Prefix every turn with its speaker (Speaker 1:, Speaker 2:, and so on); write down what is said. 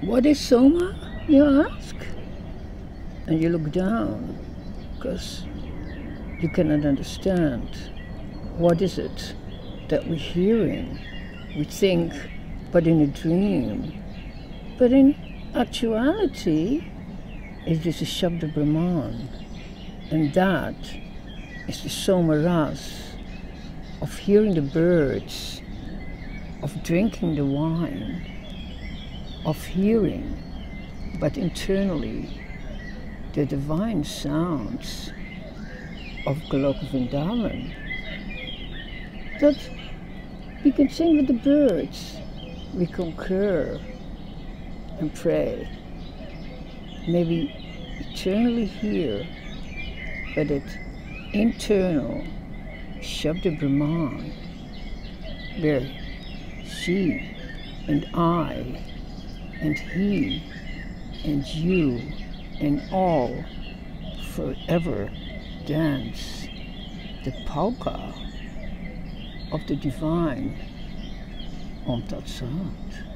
Speaker 1: What is Soma, you ask? And you look down, because you cannot understand. What is it that we're hearing? We think, but in a dream. But in actuality, it is a Shabda Brahman. And that is the Soma Ras of hearing the birds, of drinking the wine, of hearing, but internally, the divine sounds of Goloka Vrindavan. That we can sing with the birds, we concur and pray. Maybe eternally hear, but that internal Shabda Brahman, where she and I and he and you and all forever dance the polka of the divine Om Tat Sat.